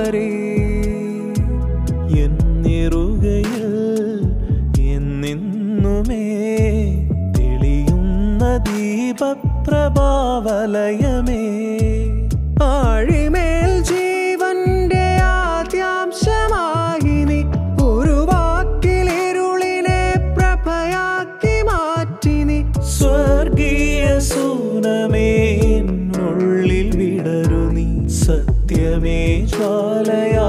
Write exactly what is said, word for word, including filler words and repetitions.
താമരേ എന്നിറുകയിൽ എന്നെന്നുമേ തെളിയുന്ന ദീപപ്രഭാവലയമേ ആഴിമേൽ ജീവന്റെ ആദ്യാംശമായി നീ ഒരു വാക്കിലിരുളിനെ പ്രഭയാക്കി മാറ്റി നീ സ്വർഗീയ സൂനമേ ഉള്ളിൽ വിടരു നീ സത്യമേ ജ്വാലയ